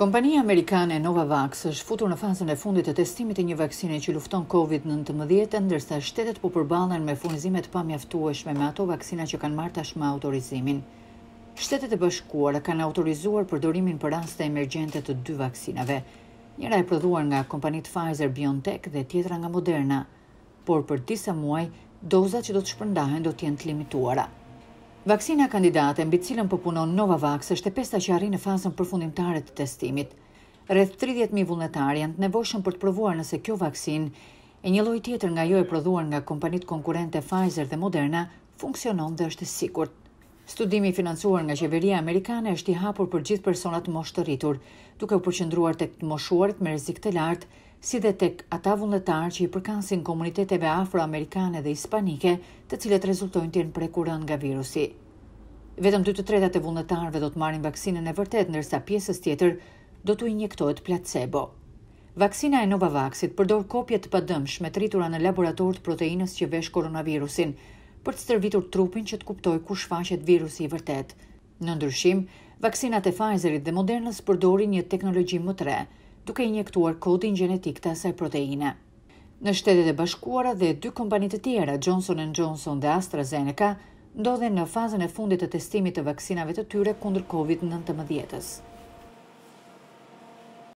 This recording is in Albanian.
Kompania amerikane Novavax është futur në fazën e fundit të testimit të një vaksine që lufton COVID-19, ndërsa shtetet po përballen me furnizime të pamjaftueshme me ato vaksina që kanë marrë tashmë autorizimin. Shtetet e Bashkuara kanë autorizuar përdorimin për raste emergjente të dy vaksinave. Njëra e prodhuar nga kompanitë Pfizer-BioNTech dhe tjetra nga Moderna, por për disa muaj dozat që do të shpërndahen do të jenë të limituara. Vaksina kandidate mbi cilën po punon Novavax është e pesta që arrin në fazën përfundimtare të testimit. Rreth 30.000 vullnetar janë të nevojshëm për të provuar nëse kjo vaksinë, e një lloj tjetër nga ajo e prodhuar nga kompanitë konkurrente Pfizer dhe Moderna, funksionon dhe është e sigurt. Studimi i financuar nga qeveria amerikane është i hapur për gjithë personat të moshë të rritur, duke u përqendruar tek të moshuarit me rrezik të lartë, si dhe tek ata vullnetar që i përkansin komuniteteve afroamerikane dhe hispanike, të cilët rezultojnë të jenë prekur rënë nga virusi. Vetëm 2/3 e vullnetarëve do të marrin vaksinën e vërtet, ndërsa pjesës tjetër do t'u injektohet placebo. Vaksina e Novavax-it përdor kopje të padëmshme të rritura në laborator të proteinës që vesh koronavirusin, për të stërvitur trupin që të kuptojë ku shfaqet virusi i vërtet. Në ndryshim, vaksinat e Pfizerit dhe Modernës përdorin një teknologji më të re, duke injektuar kodin gjenetik të asaj proteine. Në Shtetet e Bashkuara dhe dy kompanitë të tjera, Johnson & Johnson dhe AstraZeneca, ndodhen në fazën e fundit të testimit të vaksinave të tyre kundër COVID-19.